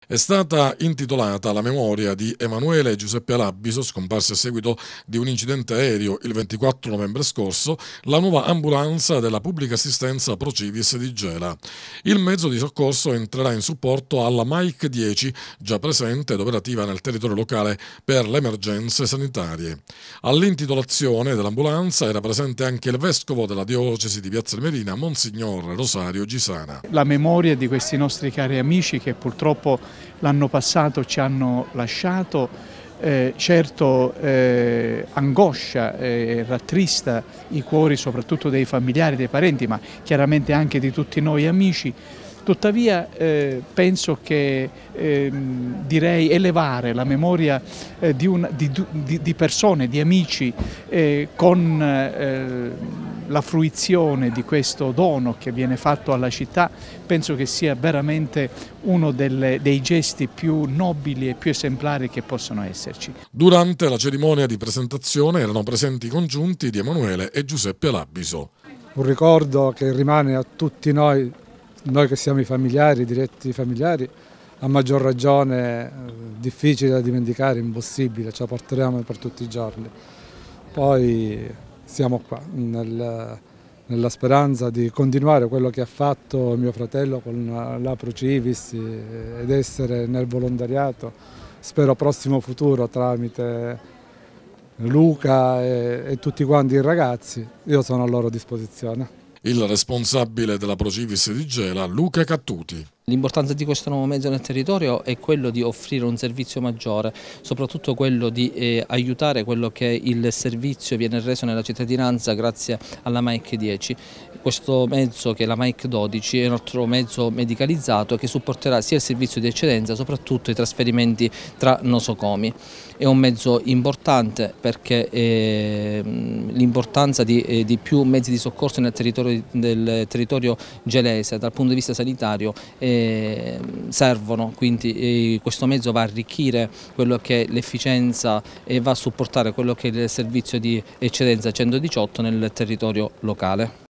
È stata intitolata alla memoria di Emanuele Giuseppe Alabiso, scomparso a seguito di un incidente aereo il 24 novembre scorso, la nuova ambulanza della pubblica assistenza Pro Civis di Gela. Il mezzo di soccorso entrerà in supporto alla Mike 10, già presente ed operativa nel territorio locale per le emergenze sanitarie. All'intitolazione dell'ambulanza era presente anche il vescovo della diocesi di Piazza Armerina, Monsignor Rosario Gisana. La memoria di questi nostri cari amici che purtroppo l'anno passato ci hanno lasciato, certo angoscia e rattrista i cuori soprattutto dei familiari, dei parenti, ma chiaramente anche di tutti noi amici. Tuttavia penso che direi elevare la memoria di persone, di amici con la fruizione di questo dono che viene fatto alla città, penso che sia veramente uno dei gesti più nobili e più esemplari che possono esserci. Durante la cerimonia di presentazione erano presenti i congiunti di Emanuele e Giuseppe Alabiso. Un ricordo che rimane a tutti noi che siamo i familiari, i diretti familiari, a maggior ragione difficile da dimenticare, impossibile, ce la porteremo per tutti i giorni. Poi siamo qua nella speranza di continuare quello che ha fatto mio fratello con la Pro Civis ed essere nel volontariato, spero prossimo futuro tramite Luca e tutti quanti i ragazzi. Io sono a loro disposizione. Il responsabile della Pro Civis di Gela, Luca Cattuti. L'importanza di questo nuovo mezzo nel territorio è quello di offrire un servizio maggiore, soprattutto quello di aiutare quello che il servizio viene reso nella cittadinanza grazie alla Mike 10. Questo mezzo, che è la Mike 12, è un altro mezzo medicalizzato che supporterà sia il servizio di eccedenza, soprattutto i trasferimenti tra nosocomi. È un mezzo importante perché l'importanza di più mezzi di soccorso nel territorio gelese dal punto di vista sanitario servono, quindi questo mezzo va a arricchire quello che è l'efficienza e va a supportare quello che è il servizio di eccedenza 118 nel territorio locale.